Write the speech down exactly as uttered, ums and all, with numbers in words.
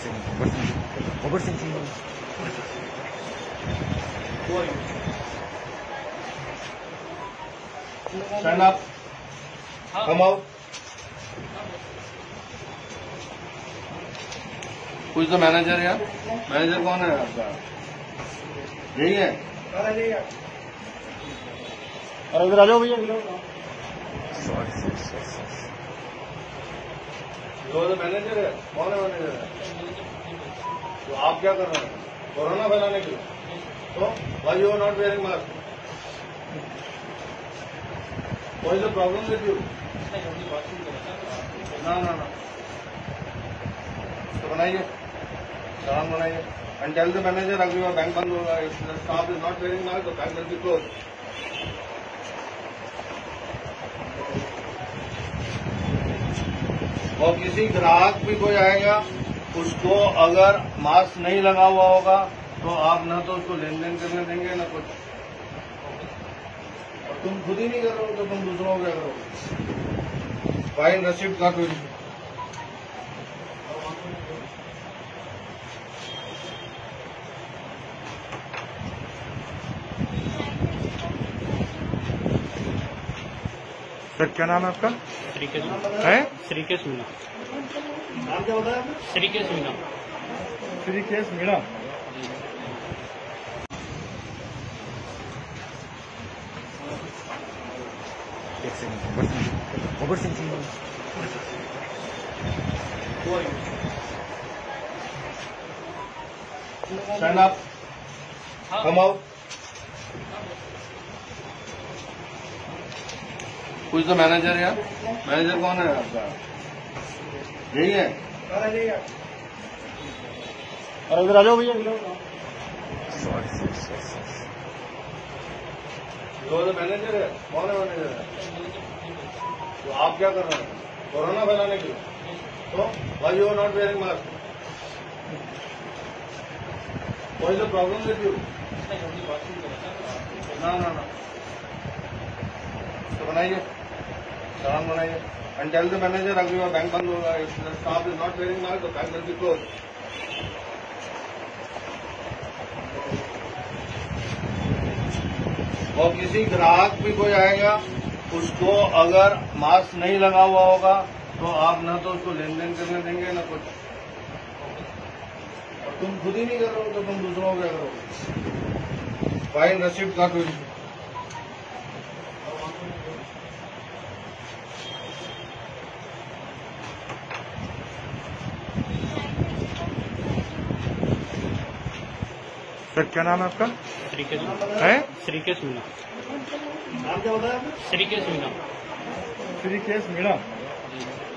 Stand up. Come out. Who is the manager here? Manager कौन है आपका? यही है? अरे इधर आ जाओ भैया. जो तो मैनेजर है, कौन है मैनेजर है? तो आप क्या कर रहे हैं? कोरोना फैलाने के लिए. तो why you are not wearing mask? What is the problem with you? ना ना ना. तो बनाइए, सामान बनाइए. And tell the manager अगर वो बैंक बंद होगा, if the staff is not wearing mask, the bank will be closed. और किसी ग्राहक भी कोई आएगा, उसको अगर मास्क नहीं लगा हुआ होगा तो आप ना तो उसको लेन देन करने देंगे ना कुछ. और तुम खुद ही नहीं कर रहे हो तो तुम दूसरों को क्या करोगे? फाइन रिसिप्ट का कोई. सर क्या नाम है आपका? श्रीकेश है श्रीकेश मीणा. नाम क्या होता है? श्रीकेश मीणा. श्रीकेश मीणा. एक सेकंड. ओवर Singh. Stand up. Come out. Who is the manager here? Manager कौन है आपका? यही है? अरे इधर आ जाओ भैया. जो तो मैनेजर है, कौन है मैनेजर है? तो आप क्या कर रहे हैं? कोरोना फैलाने के लिए. तो why you are not wearing mask? What is the problem with you? ना ना ना. तो बनाइए, सामान बनाइए. And tell the manager अगर वो बैंक बंद होगा, if the staff is not wearing mask, the bank will be closed. और किसी ग्राहक भी कोई आएगा, उसको अगर मास्क नहीं लगा हुआ होगा तो आप ना तो उसको लेन देन करने देंगे ना कुछ. और तुम खुद ही नहीं कर रहे हो तो तुम दूसरों को क्या करोगे? फाइन रिसिप्ट का कोई. सर क्या नाम है आपका? श्रीकेश है श्रीकेश मीणा. नाम क्या होता है? श्रीकेश मीणा. श्रीकेश मीणा.